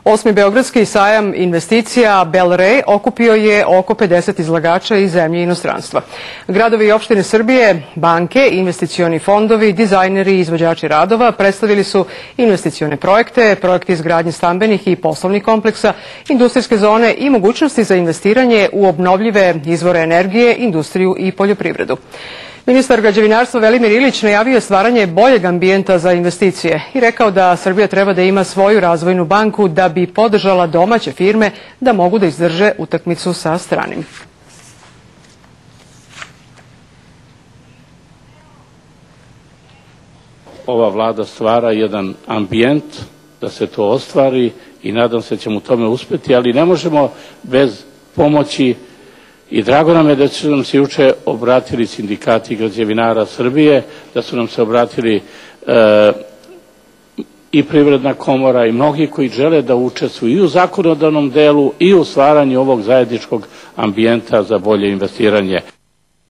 Osmi Beogradski sajam investicija Belray okupio je oko 50 izlagača iz zemlje i inostranstva. Gradovi i opštine Srbije, banke, investicioni fondovi, dizajneri i izvođači radova predstavili su investicione projekte, projekte izgradnje stambenih i poslovnih kompleksa, industrijske zone i mogućnosti za investiranje u obnovljive izvore energije, industriju i poljoprivredu. Ministar građevinarstva Velimir Ilić najavio stvaranje boljeg ambijenta za investicije i rekao da Srbija treba da ima svoju razvojnu banku da bi podržala domaće firme da mogu da izdrže utakmicu sa stranim. Ova vlada stvara jedan ambijent da se to ostvari i nadam se da ćemo u tome uspeti, ali ne možemo bez pomoći. I drago nam je da su nam se juče obratili sindikati građevinara Srbije, da su nam se obratili i Privredna komora i mnogi koji žele da učestvuju i u zakonodavnom delu i u stvaranju ovog zajedničkog ambijenta za bolje investiranje.